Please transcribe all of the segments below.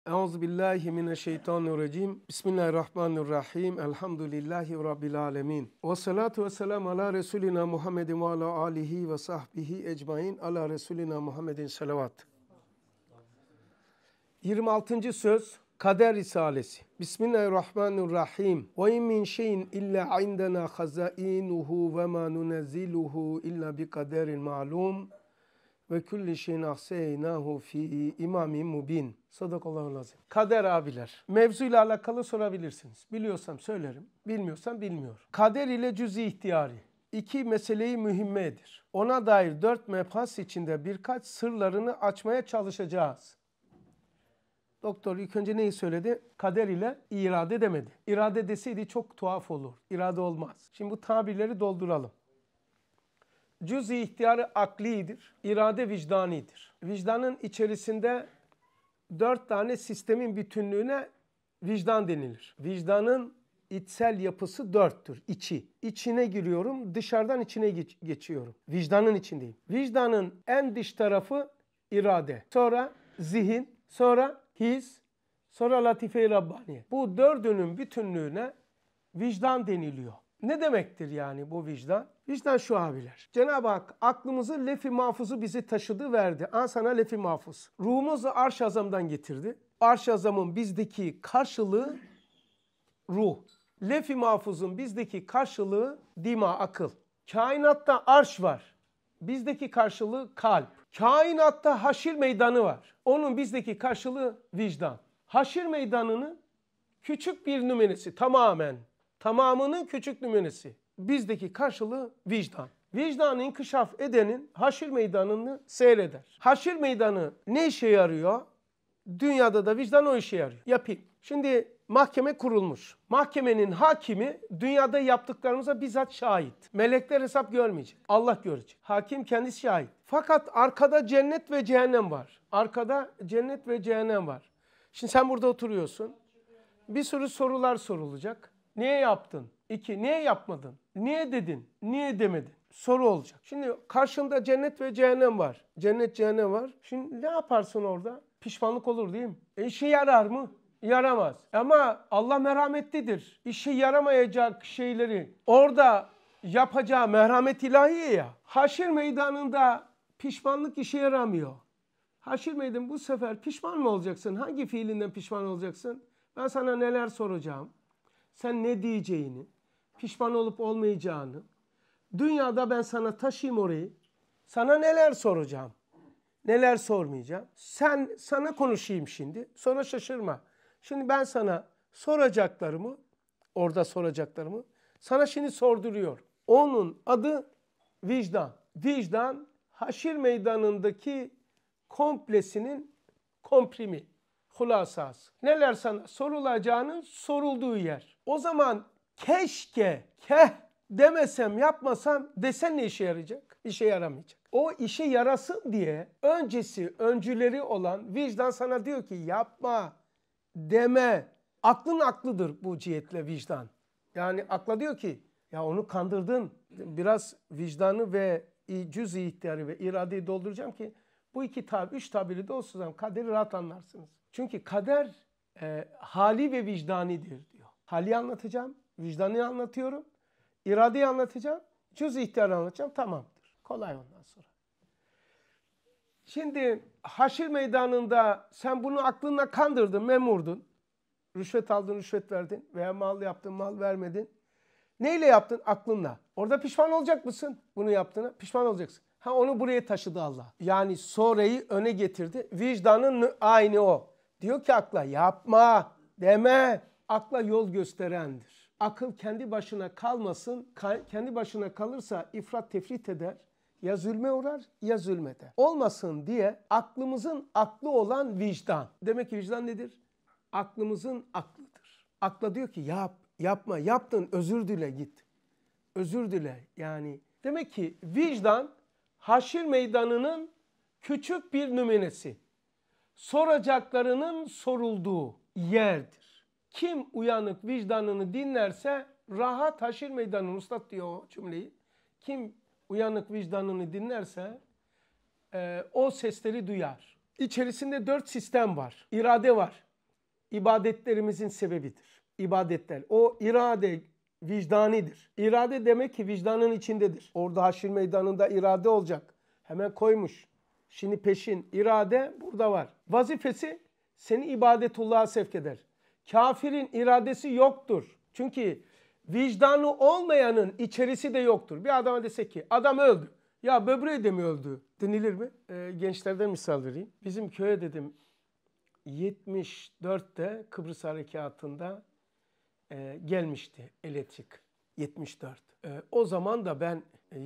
Euzubillahimineşşeytanirracim. Bismillahirrahmanirrahim. Elhamdülillahi Rabbil alemin. Ve salatu ve selamu ala Resulina Muhammedin ve ala alihi ve sahbihi ecmain. Ala Resulina Muhammedin salavat. 26. söz Kader Risalesi. Bismillahirrahmanirrahim. Ve in min şeyin illa indena hazainuhu ve ma nunezziluhu illa bi kaderin ma'lum. Ve külli şeyin ahseynahu fi imamin mubin. Sadakallahu lazim. Kader abiler. Mevzuyla alakalı sorabilirsiniz. Biliyorsam söylerim. Bilmiyorsam bilmiyorum. Kader ile cüz-i ihtiyari. İki meseleyi mühimmedir. Ona dair 4 mebhas içinde birkaç sırlarını açmaya çalışacağız. Doktor ilk önce neyi söyledi? Kader ile irade demedi. İrade deseydi çok tuhaf olur. İrade olmaz. Şimdi bu tabirleri dolduralım. Cüz-i ihtiyarı aklidir, irade vicdanidir. Vicdanın içerisinde 4 tane sistemin bütünlüğüne vicdan denilir. Vicdanın içsel yapısı 4'tür, içi. İçine giriyorum, dışarıdan içine geçiyorum. Vicdanın içindeyim. Vicdanın en dış tarafı irade, sonra zihin, sonra his, sonra latife-i Rabbaniye. Bu 4'ünün bütünlüğüne vicdan deniliyor. Ne demektir yani bu vicdan? Vicdan şu abiler. Cenab-ı Hak aklımızı lef-i mahfuzu bizi taşıdı verdi. Al sana lef-i mahfuz. Ruhumuzu arş-ı azamdan getirdi. Arş-ı azamın bizdeki karşılığı ruh. Lef-i mahfuzun bizdeki karşılığı dima, akıl. Kainatta arş var. Bizdeki karşılığı kalp. Kainatta haşir meydanı var. Onun bizdeki karşılığı vicdan. Haşir meydanının küçük bir nümunesi tamamen. Tamamının küçük nümunesi. Bizdeki karşılığı vicdan. Vicdanı inkişaf edenin haşir meydanını seyreder. Haşir meydanı ne işe yarıyor? Dünyada da vicdan o işe yarıyor. Yapayım. Şimdi mahkeme kurulmuş. Mahkemenin hakimi dünyada yaptıklarımıza bizzat şahit. Melekler hesap görmeyecek. Allah görecek. Hakim kendisi şahit. Fakat arkada cennet ve cehennem var. Arkada cennet ve cehennem var. Şimdi sen burada oturuyorsun. Bir sürü sorular sorulacak. Niye yaptın? 2. Niye yapmadın? Niye dedin? Niye demedin? Soru olacak. Şimdi karşında cennet ve cehennem var. Cennet, cehennem var. Şimdi ne yaparsın orada? Pişmanlık olur değil mi? İşe yarar mı? Yaramaz. Ama Allah merhametlidir. İşe yaramayacak şeyleri orada yapacağı merhamet ilahiye ya. Haşir meydanında pişmanlık işe yaramıyor. Haşir meydanı bu sefer pişman mı olacaksın? Hangi fiilinden pişman olacaksın? Ben sana neler soracağım? Sen ne diyeceğini, pişman olup olmayacağını, dünyada ben sana taşıyayım orayı, sana neler soracağım, neler sormayacağım. Sana konuşayım şimdi, sonra şaşırma. Şimdi ben sana orada soracaklarımı, sana şimdi sorduruyorum. Onun adı vicdan. Vicdan, haşir meydanındaki komplesinin komprimi. Hulasası. Neler sana sorulacağının sorulduğu yer. O zaman keşke, demesem, yapmasam desen ne işe yarayacak? İşe yaramayacak. O işe yarasın diye öncüleri olan vicdan sana diyor ki yapma, deme. Aklın aklıdır bu cihetle vicdan. Yani akla diyor ki ya onu kandırdın. Biraz vicdanı ve cüz-i ihtiyarı ve iradeyi dolduracağım ki bu 3 tabiri de olsun kaderi rahat anlarsınız. Çünkü kader hali ve vicdanidir diyor. Hali anlatacağım, vicdanı anlatıyorum, iradeyi anlatacağım, cüz-i ihtiyarı anlatacağım, tamamdır. Kolay ondan sonra. Şimdi haşir meydanında sen bunu aklınla kandırdın, memurdun. Rüşvet aldın, rüşvet verdin veya mal yaptın, mal vermedin. Neyle yaptın? Aklınla. Orada pişman olacak mısın bunu yaptığına? Pişman olacaksın. Onu buraya taşıdı Allah. Yani sonrayı öne getirdi. Vicdanın aynı o. Diyor ki akla yapma, deme. Akla yol gösterendir. Akıl kendi başına kalmasın. Kendi başına kalırsa ifrat tefrit eder. Ya zulme uğrar ya zulmeder. Olmasın diye aklımızın aklı olan vicdan. Demek ki vicdan nedir? Aklımızın aklıdır. Akla diyor ki yapma, yaptın, özür dile git. Özür dile yani. Demek ki vicdan haşir meydanının küçük bir nümunesi. Soracaklarının sorulduğu yerdir. Kim uyanık vicdanını dinlerse rahat haşir meydanının, Üstad diyor o cümleyi. Kim uyanık vicdanını dinlerse o sesleri duyar. İçerisinde 4 sistem var. İrade var. ibadetlerimizin sebebidir. İbadetler. O irade vicdanidir. İrade demek ki vicdanın içindedir. Orada haşr meydanında irade olacak. Hemen koymuş. Şimdi peşin. İrade burada var. Vazifesi seni ibadetullah'a sevk eder. Kafirin iradesi yoktur. Çünkü vicdanı olmayanın içerisi de yoktur. Bir adama desek ki adam öldü. Ya böbreği de mi öldü denilir mi? Gençlerden misal vereyim. Bizim köye dedim 74'te Kıbrıs Harekatı'nda gelmişti elektrik. 74. O zaman da ben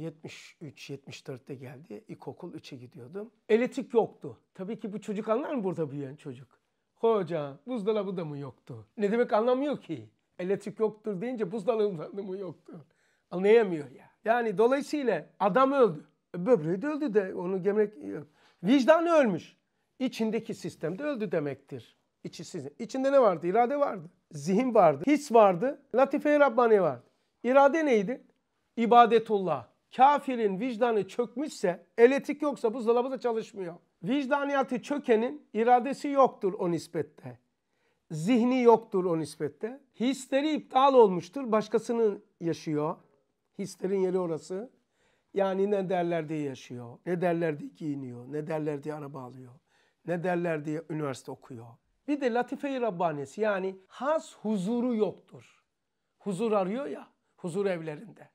73-74'te geldi. İlkokul 3'e gidiyordum. Elektrik yoktu. Tabii ki bu çocuk anlar mı burada büyüyen çocuk? Hoca buzdolabı da mı yoktu? Ne demek anlamıyor ki? Elektrik yoktur deyince buzdolabı mı yoktu? Anlayamıyor ya. Yani dolayısıyla adam öldü. Böbreği de öldü de onu gömlek... Vicdanı ölmüş. İçindeki sistemde öldü demektir. İçinde ne vardı? İrade vardı. Zihin vardı. His vardı. Latife-i Rabbani vardı. İrade neydi? İbadetullah. Kafirin vicdanı çökmüşse, elektrik yoksa buzdolabı da çalışmıyor. Vicdaniyatı çökenin iradesi yoktur o nispette. Zihni yoktur o nispette. Hisleri iptal olmuştur. Başkasının yaşıyor. Hislerin yeri orası. Yani ne derler diye yaşıyor. Ne derler diye giyiniyor. Ne derler diye araba alıyor. Ne derler diye üniversite okuyor. Bir de latife-i Rabbanisi yani has huzuru yoktur. Huzur arıyor ya, huzur evlerinde.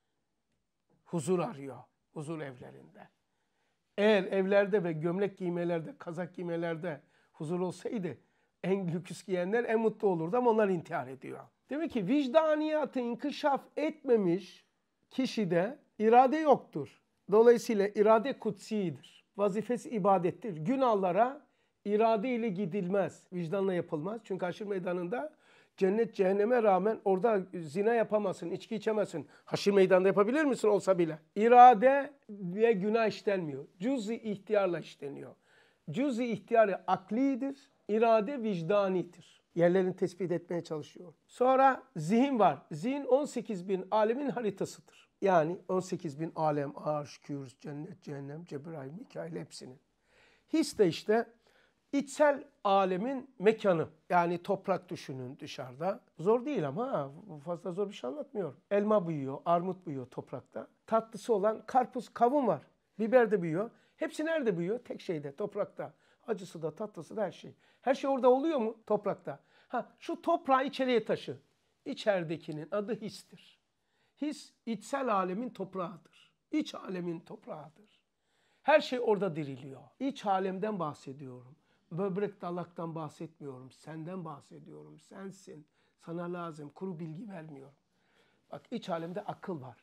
Huzur arıyor, huzur evlerinde. Eğer evlerde ve gömlek giymelerde, kazak giymelerde huzur olsaydı en lüküs giyenler en mutlu olurdu ama onlar intihar ediyor. Demek ki vicdaniyatı inkişaf etmemiş kişide irade yoktur. Dolayısıyla irade kutsidir. Vazifesi ibadettir. Günahlara irade ile gidilmez. Vicdanla yapılmaz. Çünkü haşr meydanında cennet cehenneme rağmen orada zina yapamazsın, içki içemezsin. Haşr meydanında yapabilir misin olsa bile? İrade ve günah işlenmiyor. Cüz-i ihtiyarla işleniyor. Cüz-i ihtiyarı aklidir, irade vicdanidir. Yerlerini tespit etmeye çalışıyor. Sonra zihin var. Zihin 18 bin alemin haritasıdır. Yani 18 bin alem, arş, kürs, cennet, cehennem, Cebrail, Mikail hepsinin. His de işte içsel alemin mekanı. Yani toprak düşünün dışarıda. Zor değil ama fazla zor bir şey anlatmıyorum. Elma büyüyor, armut büyüyor toprakta. Tatlısı olan karpuz, kavun var. Biber de büyüyor. Hepsi nerede büyüyor? Tek şeyde, toprakta. Acısı da, tatlısı da her şey. Her şey orada oluyor mu? Toprakta. Şu toprağı içeriye taşı. İçeridekinin adı histir. His, içsel alemin toprağıdır. İç alemin toprağıdır. Her şey orada diriliyor. İç alemden bahsediyorum. Böbrek dalaktan bahsetmiyorum. Senden bahsediyorum. Sensin. Sana lazım. Kuru bilgi vermiyorum. Bak iç alemde akıl var.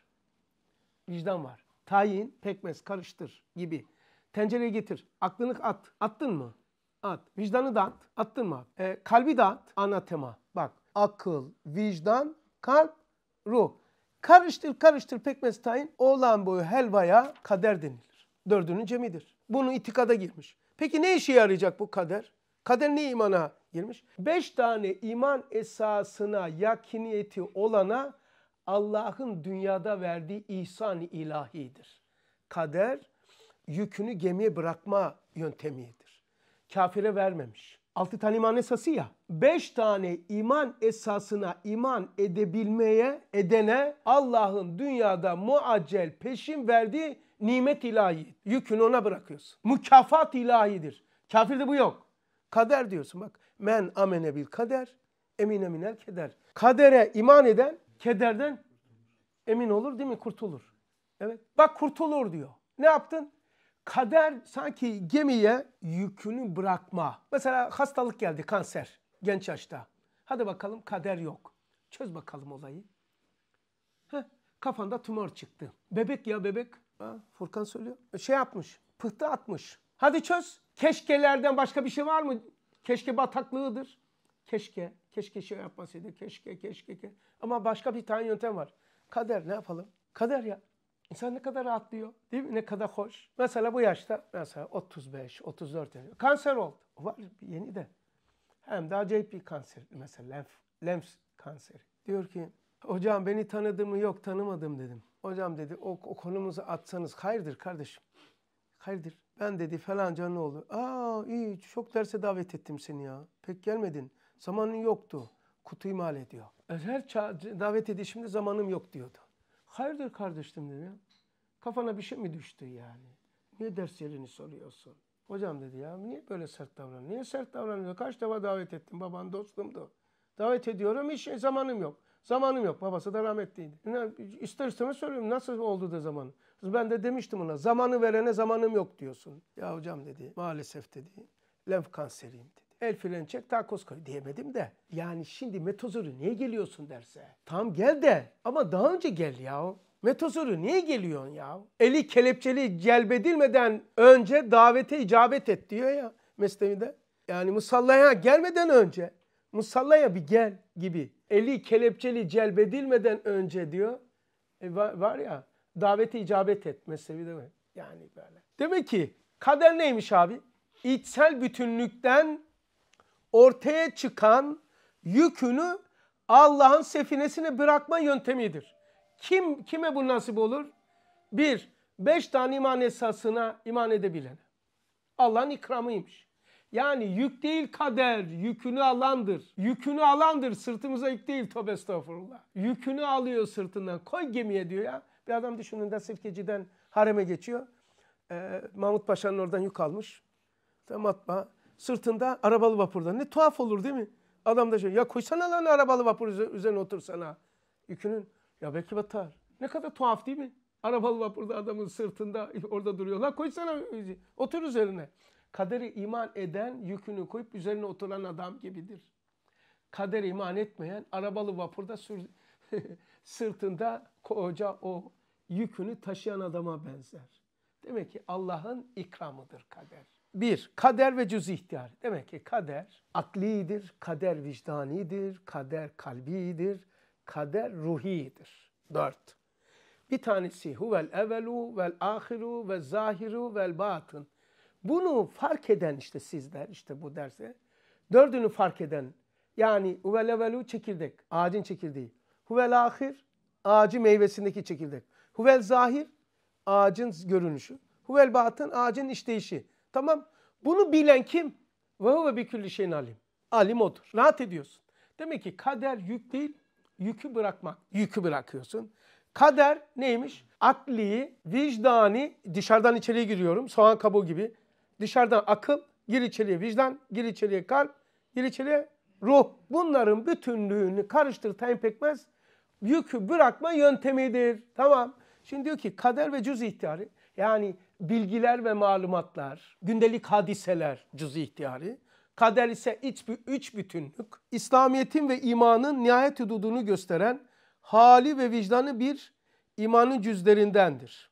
Vicdan var. Tayin, pekmez, karıştır gibi. Tencereye getir. Aklını at. Attın mı? At. Vicdanı da at. Attın mı? Kalbi de at. Anatema. Bak akıl, vicdan, kalp, ruh. Karıştır karıştır pekmez tayin. Oğlan boyu helvaya kader denilir. Dördünün cemidir. Bunun itikada girmiş. Peki ne işe yarayacak bu kader? Kader ne imana girmiş? 5 tane iman esasına yakiniyeti olana Allah'ın dünyada verdiği ihsan-ı ilahidir. Kader yükünü gemiye bırakma yöntemidir. Kafire vermemiş. 6 tane iman esası ya. 5 tane iman esasına iman edene Allah'ın dünyada muaccel peşin verdiği nimet ilahi. Yükünü ona bırakıyorsun. Mükafat ilahidir. Kafirde bu yok. Kader diyorsun bak. Men amene bil kader, emine minel keder. Kadere iman eden kederden emin olur değil mi? Kurtulur. Evet. Bak kurtulur diyor. Ne yaptın? Kader sanki gemiye yükünü bırakma. Mesela hastalık geldi, kanser. Genç yaşta. Hadi bakalım kader yok. Çöz bakalım olayı. Kafanda tümör çıktı. Bebek ya bebek. Furkan söylüyor. Şey yapmış. Pıhtı atmış. Hadi çöz. Keşkelerden başka bir şey var mı? Keşke bataklığıdır. Keşke şey yapmasaydı. Keşke. Ama başka bir tane yöntem var. Kader ne yapalım? Kader ya. İnsan ne kadar rahatlıyor. Değil mi? Ne kadar hoş. Mesela bu yaşta mesela 35, 34 yaşında. Kanser oldu. Var yeni de. Hem de acayip bir kanser. Mesela lenf kanseri. Diyor ki hocam beni tanıdın mı? Yok tanımadım dedim. Hocam dedi o konumuzu atsanız hayırdır kardeşim. Hayırdır. Ben dedi falanca ne oldu? İyi çok derse davet ettim seni ya. Pek gelmedin. Zamanın yoktu. Kutu imal ediyor. Her davet edişimde zamanım yok diyordu. Hayırdır kardeşim dedi ya. Kafana bir şey mi düştü yani? Niye ders yerini soruyorsun? Hocam dedi ya niye böyle sert davranıyorsun? Niye sert davranıyorsun? Kaç defa davet ettim. Baban dostumdu. Davet ediyorum hiç zamanım yok. Zamanım yok. Babası da rahmetliydi. İster istemez söylüyorum. Nasıl oldu da zamanı? Ben de demiştim ona. Zamanı verene zamanım yok diyorsun. Ya hocam dedi. Maalesef dedi. Lenf kanseriyim dedi. El freni çek takoz koy diyemedim de. Yani şimdi metozuru niye geliyorsun derse? Tamam gel de ama daha önce gel ya. Metozuru niye geliyorsun ya? Eli kelepçeli celbedilmeden önce davete icabet et diyor ya Mesnevi'de. Yani musallaya gelmeden önce musallaya bir gel gibi. Eli kelepçeli celbedilmeden önce diyor. Var ya davete icabet et Mesnevi'de mi? Yani böyle. Demek ki kader neymiş abi? İçsel bütünlükten ortaya çıkan yükünü Allah'ın sefinesine bırakma yöntemidir. Kime bu nasip olur? 5 tane iman esasına iman edebilene. Allah'ın ikramıymış. Yani yük değil kader, yükünü alandır. Yükünü alandır, sırtımıza yük değil, tövbe estağfurullah. Yükünü alıyor sırtından, koy gemiye diyor ya. Bir adam düşünün de Sirkeci'den hareme geçiyor. Mahmut Paşa'nın oradan yük almış. Matbaa. Sırtında arabalı vapurda. Ne tuhaf olur değil mi? Adam da şey, ya koysana lan arabalı vapur üzerine otursana. Yükünün. Ya belki batar. Ne kadar tuhaf değil mi? Arabalı vapurda adamın sırtında orada duruyor. La koysana otur üzerine. Kadere iman eden yükünü koyup üzerine oturan adam gibidir. Kadere iman etmeyen arabalı vapurda sırtında koca o yükünü taşıyan adama benzer. Demek ki Allah'ın ikramıdır kader. 1. Kader ve cüz-i ihtiyar. Demek ki kader aklidir, kader vicdanidir, kader kalbidir, kader ruhidir. 4. Bir tanesi huvel evvelu vel ahiru ve zahiru vel batın. Bunu fark eden işte sizler, işte bu derse. 4'ünü fark eden, yani huvel evvelu çekirdek, ağacın çekirdeği. Huvel ahir, ağacın meyvesindeki çekirdek. Huvel zahir, ağacın görünüşü. Huvel batın, ağacın işleyişi. Tamam. Bunu bilen kim? Ve huve bi külli şeyin alim. Alim odur. Rahat ediyorsun. Demek ki kader yük değil, yükü bırakmak. Yükü bırakıyorsun. Kader neymiş? Akli, vicdani, dışarıdan içeriye giriyorum. Soğan kabuğu gibi. Dışarıdan akıl, gir içeriye vicdan, gir içeriye kalp, gir içeriye ruh. Bunların bütünlüğünü karıştırtan pekmez yükü bırakma yöntemidir. Tamam. Şimdi diyor ki kader ve cüz ihtiyarı. Yani bilgiler ve malumatlar, gündelik hadiseler cüz-i ihtiyari. Kader ise iç bütünlük. İslamiyet'in ve imanın nihayet hududunu gösteren hali ve vicdanı bir imanın cüzlerindendir.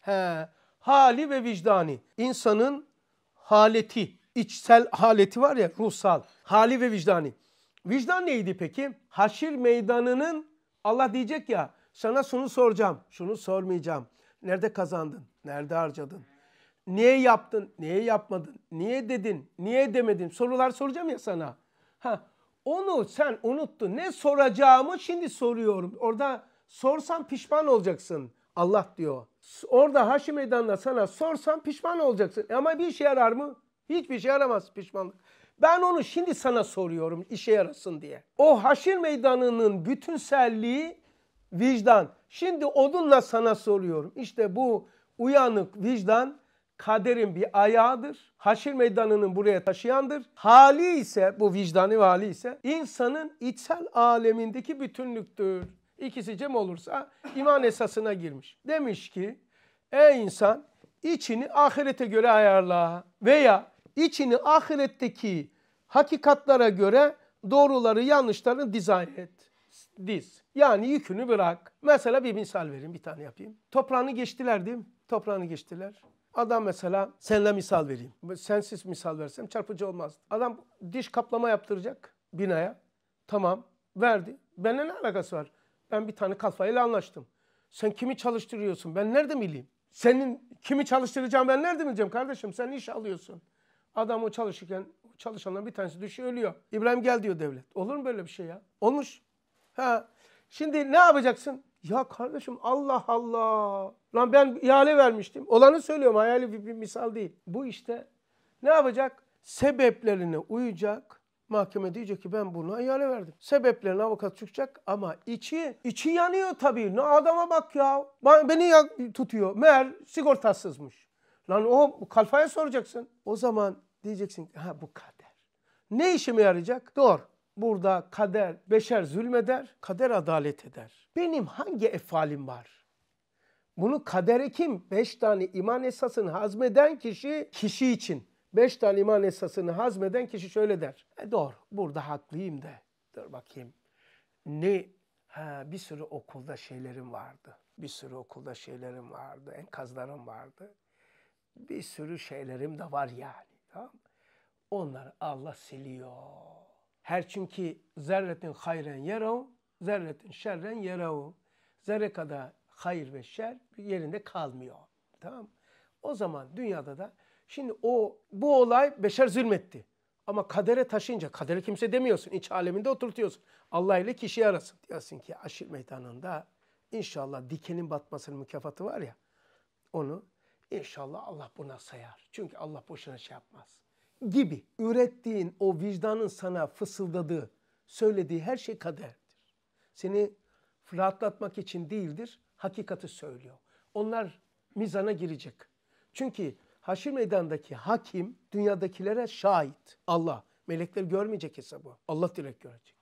Hali ve vicdani. İnsanın haleti, içsel haleti var ya, ruhsal. Hali ve vicdani. Vicdan neydi peki? Haşir meydanının Allah diyecek ya, sana şunu soracağım, şunu sormayacağım. Nerede kazandın? Nerede harcadın? Niye yaptın? Niye yapmadın? Niye dedin? Niye demedin? Sorular soracağım ya sana. Onu sen unuttun. Ne soracağımı şimdi soruyorum. Orada sorsan pişman olacaksın. Allah diyor. Orada Haşir Meydanı'nda sana sorsan pişman olacaksın. Ama bir işe yarar mı? Hiçbir şey yaramaz pişmanlık. Ben onu şimdi sana soruyorum işe yarasın diye. O Haşir Meydanı'nın bütünselliği vicdan. Şimdi onunla sana soruyorum. İşte bu uyanık vicdan kaderin bir ayağıdır. Haşir meydanının buraya taşıyandır. Hali ise, bu vicdanı hali ise insanın içsel alemindeki bütünlüktür. İkisi cem olursa iman esasına girmiş. Demiş ki ey insan içini ahirete göre ayarla veya içini ahiretteki hakikatlara göre doğruları yanlışlarını dizayn et. Diz. Yani yükünü bırak. Mesela bir misal vereyim, bir tane yapayım. Toprağını geçtiler değil mi? Toprağını geçtiler. Adam mesela, seninle misal vereyim. Sensiz misal versem çarpıcı olmaz. Adam diş kaplama yaptıracak binaya. Tamam, verdi. Benimle ne alakası var? Ben bir tane kalfayla anlaştım. Sen kimi çalıştırıyorsun? Ben nerede bileyim? Senin kimi çalıştıracağım ben nerede bileceğim kardeşim? Sen iş alıyorsun. Adam o çalışırken çalışanların bir tanesi düşüyor, ölüyor. İbrahim gel diyor devlet. Olur mu böyle bir şey ya? Olmuş. Şimdi ne yapacaksın? Ya kardeşim Allah Allah. Lan ben ihale vermiştim. Olanı söylüyorum. Hayali bir misal değil. Bu işte ne yapacak? Sebeplerine uyacak. Mahkeme diyecek ki ben buna ihale verdim. Sebeplerini avukat çıkacak ama içi yanıyor tabii. Ne adama bak ya. Beni tutuyor. Meğer sigortasızmış. Lan o kalfaya soracaksın. O zaman diyeceksin ki bu kader. Ne işime yarayacak? Doğru. Burada kader, beşer zulmeder, kader adalet eder. Benim hangi efalim var? Bunu kadere kim? 5 tane iman esasını hazmeden kişi için. 5 tane iman esasını hazmeden kişi şöyle der. Doğru, burada haklıyım de. Dur bakayım. Bir sürü okulda şeylerim vardı. Enkazlarım vardı. Bir sürü şeylerim de var yani. Tamam? Onları Allah siliyor. Her çünkü zerretin hayren yerahu, zerretin şerren yerahu. Zerre kadar hayır ve şer yerinde kalmıyor. Tamam mı? O zaman dünyada da şimdi bu olay beşer zulmetti. Ama kadere taşınca, kadere kimse demiyorsun. İç aleminde oturtuyorsun. Allah ile kişiyi arasın. Diyorsun ki aşir meydanında inşallah dikenin batmasının mükafatı var ya. Onu inşallah Allah buna sayar. Çünkü Allah boşuna şey yapmaz. Gibi ürettiğin o vicdanın sana fısıldadığı, söylediği her şey kaderdir. Seni rahatlatmak için değildir, hakikati söylüyor. Onlar mizana girecek. Çünkü haşir meydanındaki hakim dünyadakilere şahit. Allah. Melekler görmeyecek hesabı. Allah direkt görecek.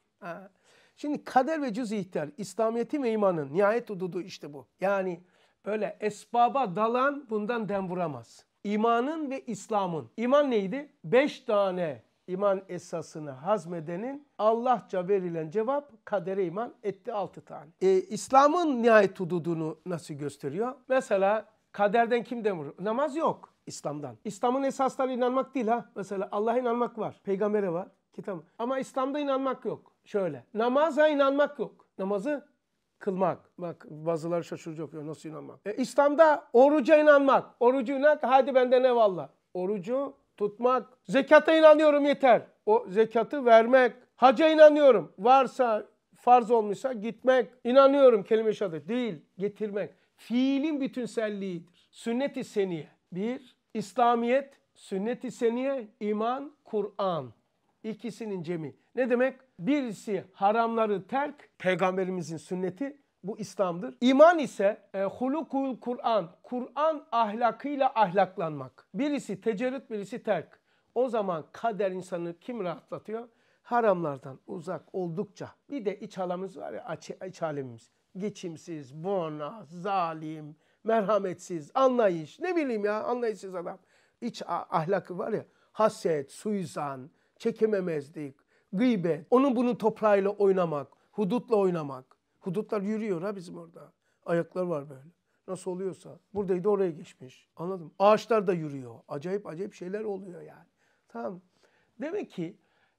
Şimdi kader ve cüz-i ihtiyar, İslamiyet'in ve imanın nihayet hududu işte bu. Yani böyle esbaba dalan bundan dem vuramaz. İmanın ve İslam'ın. İman neydi? 5 tane iman esasını hazmedenin Allahça verilen cevap kadere iman etti 6 tane. İslam'ın nihayet hududunu nasıl gösteriyor? Mesela kaderden kim dem vurur? Namaz yok İslam'dan. İslam'ın esasları inanmak değil ha. Mesela Allah'a inanmak var. Peygambere var. Kitap. Ama İslam'da inanmak yok. Şöyle. Namaza inanmak yok. Namazı kılmak. Bak bazıları şaşıracak ya nasıl inanmak. İslam'da oruca inanmak. Orucu inan, hadi benden eyvallah. Orucu tutmak. Zekata inanıyorum yeter. O zekatı vermek. Hacca inanıyorum. Varsa farz olmuşsa gitmek. İnanıyorum kelime-i şehadet. Değil, getirmek. Fiilin bütünselliğidir. Sünnet-i seniye. Bir, İslamiyet, sünnet-i seniye, iman, Kur'an. İkisinin cemi. Ne demek? Birisi haramları terk, peygamberimizin sünneti, bu İslam'dır. İman ise hulukul Kur'an, Kur'an ahlakıyla ahlaklanmak. Birisi tecerrüt, birisi terk. O zaman kader insanı kim rahatlatıyor? Haramlardan uzak oldukça. Bir de iç alemimiz var ya, iç alemimiz. Geçimsiz, bona, zalim, merhametsiz, anlayış, ne bileyim ya anlayışsız adam. İç ahlakı var ya, haset, suizan, çekememezlik, gıybet, onun bunun toprağıyla oynamak, hudutla oynamak. Hudutlar yürüyor ha bizim orada. Ayaklar var böyle. Nasıl oluyorsa. Buradaydı oraya geçmiş. Anladın mı? Ağaçlar da yürüyor. Acayip şeyler oluyor yani. Tamam. Demek ki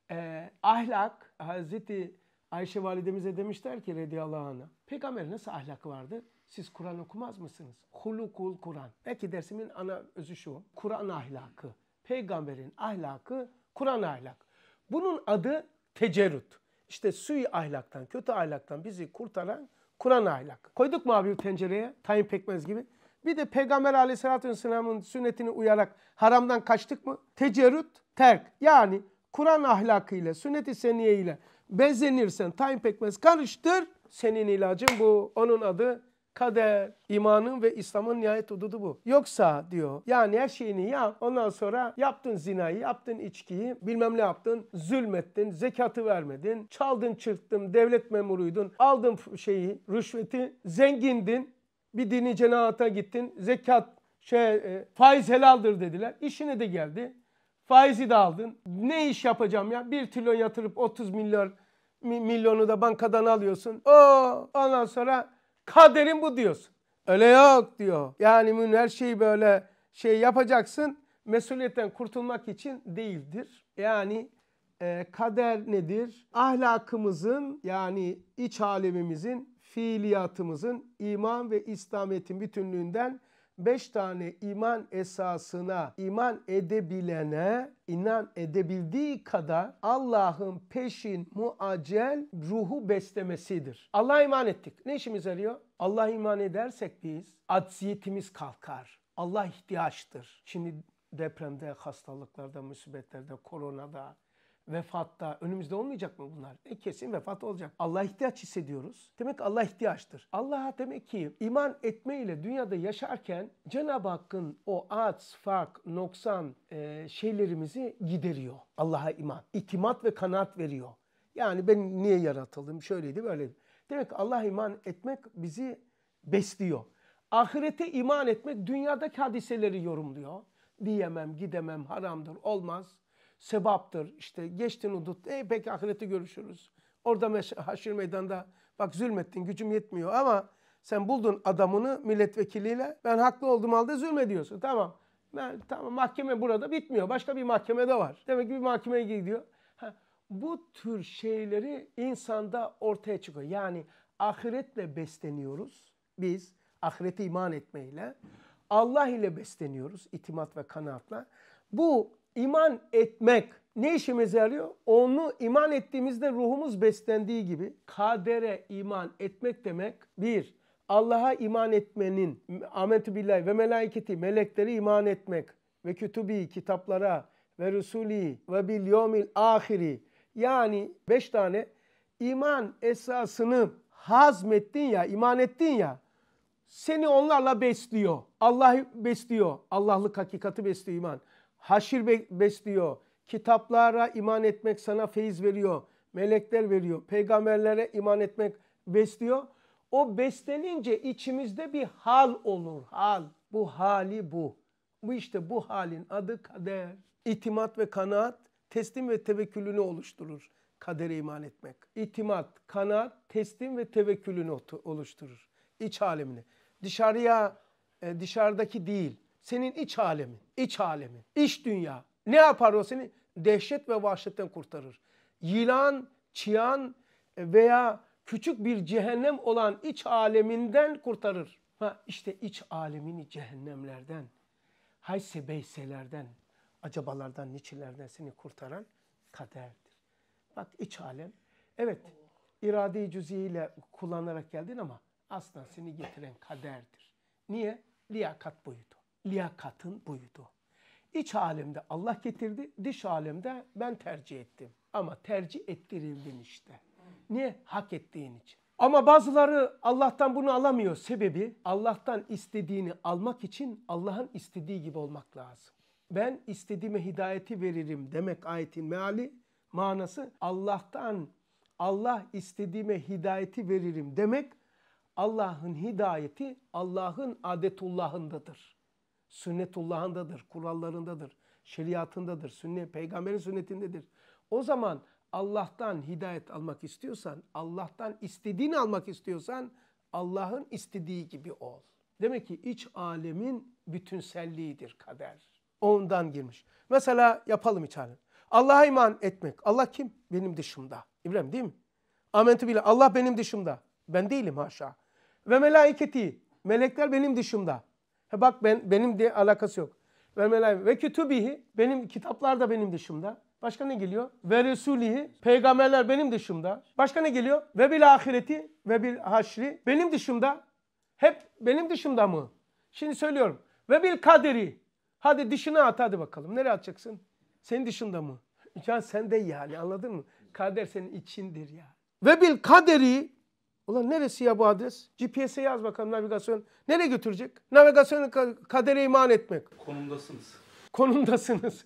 ahlak, Hazreti Ayşe validemize demişler ki radıyallahu anh'a. Peygamber nasıl ahlakı vardı? Siz Kur'an okumaz mısınız? Hulukul Kur'an. Belki dersimin ana özü şu. Kur'an ahlakı. Peygamberin ahlakı Kur'an ahlak. Bunun adı tecerrüt. İşte sui ahlaktan, kötü ahlaktan bizi kurtaran Kur'an ahlak. Koyduk mu abi tencereye? Tayin pekmez gibi. Bir de Peygamber aleyhissalatü vesselamın sünnetini uyarak haramdan kaçtık mı? Tecerrüt, terk. Yani Kur'an ahlakıyla, sünnet-i seniye ile bezenirsen tayin pekmez karıştır. Senin ilacın bu. Onun adı kader. İmanın ve İslam'ın nihayet hududu bu. Yoksa diyor yani her şeyini yap. Ondan sonra yaptın zinayı, yaptın içkiyi, bilmem ne yaptın, zulmettin, zekatı vermedin, çaldın çırptın, devlet memuruydun, aldın rüşveti, zengindin, bir dini cenahata gittin, zekat, faiz helaldir dediler. İşine de geldi. Faizi de aldın. Ne iş yapacağım ya? 1 trilyon yatırıp 30 milyonu da bankadan alıyorsun. Ondan sonra kaderin bu diyorsun. Öyle yok diyor. Yani her şeyi böyle yapacaksın. Mesuliyetten kurtulmak için değildir. Yani kader nedir? Ahlakımızın yani iç alemimizin, fiiliyatımızın iman ve İslamiyet'in bütünlüğünden 5 tane iman esasına iman edebilene, inan edebildiği kadar Allah'ın peşin muacel ruhu beslemesidir. Allah'a iman ettik. Ne işimize yarıyor? Allah'a iman edersek biz acziyetimiz kalkar. Allah ihtiyaçtır. Şimdi depremde, hastalıklarda, musibetlerde, koronada, vefatta önümüzde olmayacak mı bunlar? Kesin vefat olacak. Allah'a ihtiyaç hissediyoruz. Demek ki Allah ihtiyaçtır. Allah'a demek ki iman etmeyle dünyada yaşarken Cenab-ı Hakk'ın o ats, fark, noksan şeylerimizi gideriyor. Allah'a iman. İtimat ve kanaat veriyor. Yani ben niye yaratıldım? Şöyleydi, böyleydi. Demek ki Allah'a iman etmek bizi besliyor. Ahirete iman etmek dünyadaki hadiseleri yorumluyor. Diyemem, gidemem, haramdır, olmaz. Sevaptır, işte geçtin udut, peki ahirette görüşürüz. Orada haşir meydanda bak zulmettin, gücüm yetmiyor ama sen buldun adamını milletvekiliyle, ben haklı olduğum halde zulmediyorsun. Tamam, tamam, mahkeme burada bitmiyor, başka bir mahkeme de var. Demek ki bir mahkemeye gidiyor. Bu tür şeyleri insanda ortaya çıkıyor. Yani ahiretle besleniyoruz biz, ahirete iman etmeyle. Allah ile besleniyoruz, itimat ve kanaatla. Bu iman etmek ne işimize yarıyor? Onu iman ettiğimizde ruhumuz beslendiği gibi kadere iman etmek demek bir, Allah'a iman etmenin, amentü billahi ve melaiketi, melekleri iman etmek ve kütübi, kitaplara ve Resulü ve bil yevmil ahiri, yani 5 tane iman esasını hazmettin ya, iman ettin ya, seni onlarla besliyor. Allah besliyor. Allah'lık hakikati besliyor iman. Haşir besliyor. Kitaplara iman etmek sana feyiz veriyor. Melekler veriyor. Peygamberlere iman etmek besliyor. O beslenince içimizde bir hal olur. Hal. Bu hali bu. Bu işte bu halin adı kader. İtimat ve kanaat teslim ve tevekkülünü oluşturur. Kadere iman etmek. İtimat, kanaat, teslim ve tevekkülünü oluşturur. İç alemini. Dışarıdaki değil. Senin iç alemin, iç alemin, iç dünya. Ne yapar o seni? Dehşet ve vahşetten kurtarır. Yılan, çıyan veya küçük bir cehennem olan iç aleminden kurtarır. İşte iç alemini cehennemlerden, hayse beyselerden, acabalardan, niçilerden seni kurtaran kaderdir. Bak iç alem, evet irade-i cüz'i ile kullanarak geldin ama aslında seni getiren kaderdir. Niye? Liyakat buydu. Liyakatın buydu. İç alemde Allah getirdi, dış alemde ben tercih ettim. Ama tercih ettirildin işte. Niye? Hak ettiğin için. Ama bazıları Allah'tan bunu alamıyor. Sebebi Allah'tan istediğini almak için Allah'ın istediği gibi olmak lazım. Ben istediğime hidayeti veririm demek ayetin meali, manası Allah'tan, Allah istediğime hidayeti veririm demek, Allah'ın hidayeti Allah'ın adetullahındadır. Sünnetullahındadır, kurallarındadır, şeriatındadır, peygamberin sünnetindedir. O zaman Allah'tan hidayet almak istiyorsan, Allah'tan istediğini almak istiyorsan Allah'ın istediği gibi ol. Demek ki iç alemin bütünselliğidir kader. Ondan girmiş. Mesela yapalım iç alem. Allah'a iman etmek. Allah kim? Benim dışımda. İbrahim değil mi? Amentü billah. Allah benim dışımda. Ben değilim haşa. Ve melaiketi. Melekler benim dışımda. Bak benim de alakası yok. Ve kütübihi. Benim kitaplar da benim dışımda. Başka ne geliyor? Ve resulihi. Peygamberler benim dışımda. Başka ne geliyor? Ve bil ahireti ve bil haşri. Benim dışımda. Hep benim dışımda mı? Şimdi söylüyorum. Ve bil kaderi. Hadi dışına at hadi bakalım. Nereye atacaksın? Senin dışında mı? Yani sende yani, anladın mı? Kader senin içindir ya. Ve bil kaderi. Ulan neresi ya bu adres? GPS'e yaz bakalım navigasyon. Nereye götürecek? Navigasyonun kadere iman etmek. Konumdasınız. Konumdasınız.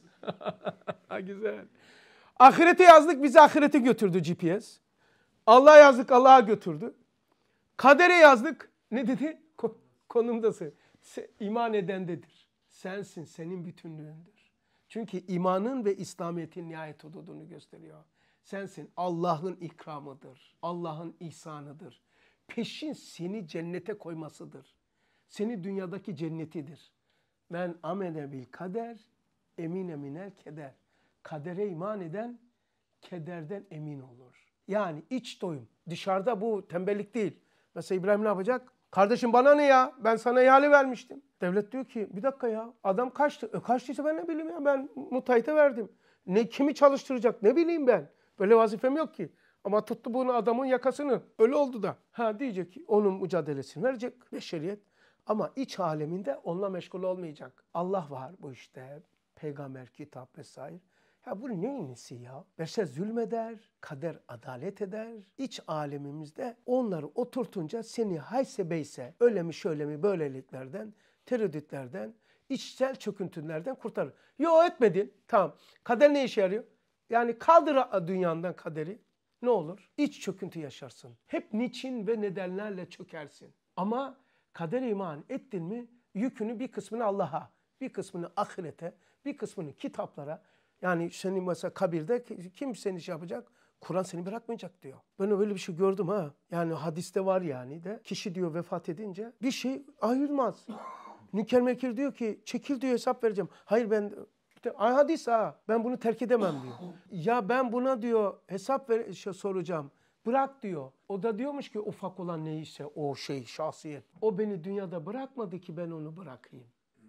Güzel. Ahirete yazdık, bizi ahirete götürdü GPS. Allah'a yazdık, Allah'a götürdü. Kadere yazdık. Ne dedi? Konumdasın. İman edendedir. Sensin, senin bütünlüğündür. Çünkü imanın ve İslamiyet'in nihayet hududunu gösteriyor. Sensin, Allah'ın ikramıdır. Allah'ın ihsanıdır. Peşin seni cennete koymasıdır. Seni dünyadaki cennetidir. Men amene bil kader, emine minel keder. Kadere iman eden kederden emin olur. Yani iç doyum. Dışarıda bu tembellik değil. Mesela İbrahim ne yapacak? Kardeşim bana ne ya? Ben sana ihale vermiştim. Devlet diyor ki bir dakika ya, adam kaçtı. Kaçtıysa ben ne bileyim ya, ben müteahhite verdim. Kimi çalıştıracak ne bileyim ben. Böyle vazifem yok ki. Ama tuttu bunu adamın yakasını. Öyle oldu da. Diyecek ki onun mücadelesini verecek beşeriyet. Ama iç aleminde onunla meşgul olmayacak. Allah var bu işte. Peygamber, kitap vesaire. Ya bu neyin nesi ya? Beşer zulmeder, kader adalet eder. İç alemimizde onları oturtunca seni hayse beyse öyle mi şöyle mi böyleliklerden, tereddütlerden, içsel çöküntülerden kurtarır. Yo etmedin. Tamam. Kader ne işe yarıyor? Yani kaldır dünyandan kaderi. Ne olur? İç çöküntü yaşarsın. Hep niçin ve nedenlerle çökersin. Ama kadere iman ettin mi yükünü bir kısmını Allah'a, bir kısmını ahirete, bir kısmını kitaplara. Yani senin mesela kabirde kim seni şey yapacak? Kur'an seni bırakmayacak diyor. Ben öyle bir şey gördüm ha. Yani hadiste var yani de. Kişi diyor vefat edince bir şey ayrılmaz. Münker Nekir diyor ki çekil diyor hesap vereceğim. Hayır ben hadis ha ben bunu terk edemem diyor. Ya ben buna diyor hesap soracağım. Bırak diyor. O da diyormuş ki ufak olan neyse o şey şahsiyet. O beni dünyada bırakmadı ki ben onu bırakayım.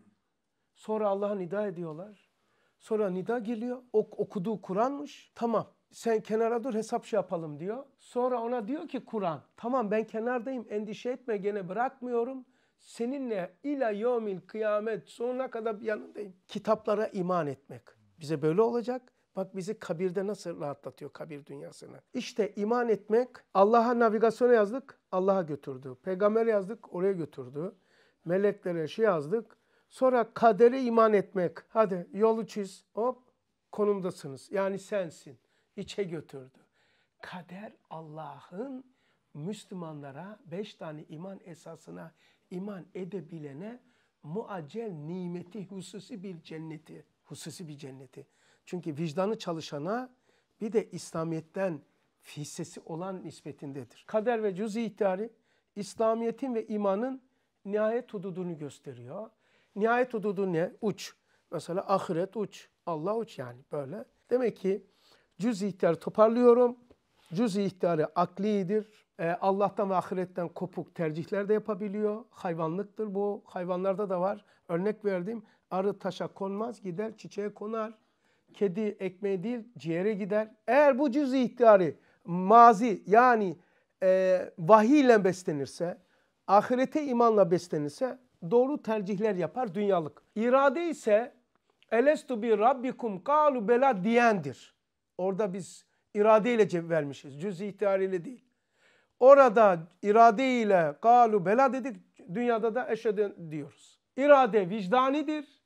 Sonra Allah'a nida ediyorlar. Sonra nida geliyor. Okuduğu Kur'an'mış. Tamam sen kenara dur hesap şey yapalım diyor. Sonra ona diyor ki Kur'an tamam ben kenardayım endişe etme gene bırakmıyorum. Seninle ila yevmil kıyamet sonuna kadar yanındayım. Kitaplara iman etmek. Bize böyle olacak. Bak bizi kabirde nasıl rahatlatıyor kabir dünyasını. İşte iman etmek Allah'a navigasyona yazdık Allah'a götürdü. Peygamber yazdık oraya götürdü. Meleklere şey yazdık. Sonra kadere iman etmek. Hadi yolu çiz. Hop konumdasınız. Yani sensin. İçe götürdü. Kader Allah'ın Müslümanlara 5 tane iman esasına iman edebilene muaccel nimeti hususi bir cenneti. Hususi bir cenneti. Çünkü vicdanı çalışana bir de İslamiyet'ten hissesi olan nispetindedir. Kader ve cüz-i ihtiyari İslamiyet'in ve imanın nihayet hududunu gösteriyor. Nihayet hududu ne? Uç. Mesela ahiret uç. Allah uç yani böyle. Demek ki cüz-i ihtiyarı toparlıyorum. Cüz-i ihtiyarı aklidir. Allah'tan ve ahiretten kopuk tercihler de yapabiliyor. Hayvanlıktır bu. Hayvanlarda da var. Örnek verdim. Arı taşa konmaz gider çiçeğe konar. Kedi ekmeğe değil ciğere gider. Eğer bu cüz-i ihtiyarı mazi yani vahiy ile beslenirse, ahirete imanla beslenirse doğru tercihler yapar dünyalık. İrade ise elestu bi rabbikum kalu bela diyendir. Orada biz iradeyle cevap vermişiz. Cüz-i ihtiyarıyla değil. Orada iradeyle kalu bela dedik. Dünyada da eşhedü diyoruz. İrade vicdanidir.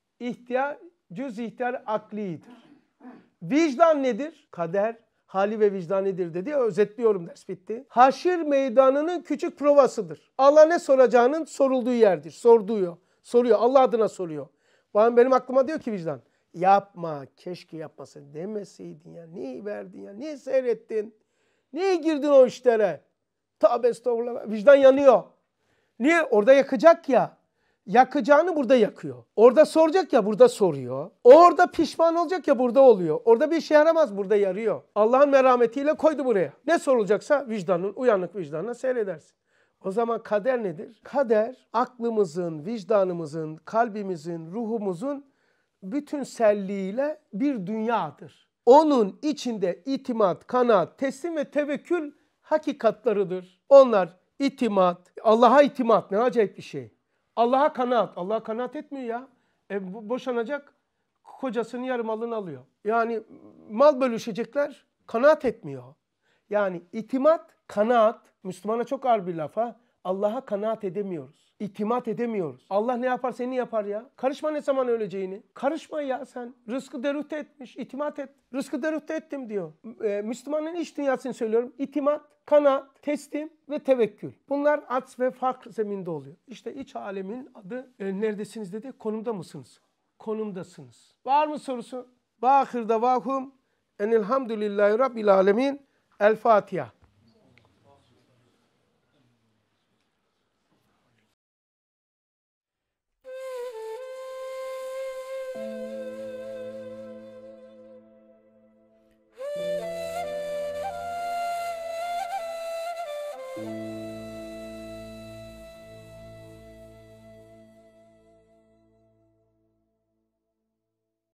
Cüz-i ihtiyar aklidir. Vicdan nedir? Kader, hali ve vicdanidir dedi. Özetliyorum ders bitti. Haşir meydanının küçük provasıdır. Allah ne soracağının sorulduğu yerdir. Soruyor. Allah adına soruyor. Benim aklıma diyor ki vicdan. Yapma, keşke yapmasın demeseydin ya. Niye verdin ya? Niye seyrettin? Niye girdin o işlere? Tövbe estağfurullah. Vicdan yanıyor. Niye? Orada yakacak ya. Yakacağını burada yakıyor. Orada soracak ya burada soruyor. Orada pişman olacak ya burada oluyor. Orada bir işe yaramaz burada yarıyor. Allah'ın merhametiyle koydu buraya. Ne sorulacaksa vicdanın, uyanık vicdanla seyredersin. O zaman kader nedir? Kader aklımızın, vicdanımızın, kalbimizin, ruhumuzun bütünselliğiyle bir dünyadır. Onun içinde itimat, kanaat, teslim ve tevekkül hakikatlarıdır. Onlar itimat, Allah'a itimat ne acayip bir şey. Allah'a kanaat. Allah'a kanaat etmiyor ya. Boşanacak kocasının yarı malını alıyor. Yani mal bölüşecekler kanaat etmiyor. Yani itimat, kanaat Müslümana çok ağır bir laf ha. Allah'a kanaat edemiyoruz. İtimat edemiyoruz. Allah ne yapar seni yapar ya. Karışma ne zaman öleceğini. Karışma ya sen. Rızkı derühte etmiş. İtimat et. Rızkı derühte ettim diyor. Müslümanın iç dünyasını söylüyorum. İtimat, kanaat, teslim ve tevekkül. Bunlar ats ve fark zeminde oluyor. İşte iç alemin adı neredesiniz dedi. Konumda mısınız? Konumdasınız. Var mı sorusu? Ve ahir davahum enelhamdülillahi rabbil alemin. El Fatiha.